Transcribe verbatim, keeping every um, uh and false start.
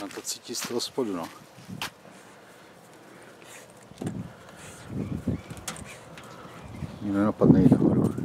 Ona to cítí z toho spodu, no. Nenapadne jich nahoru.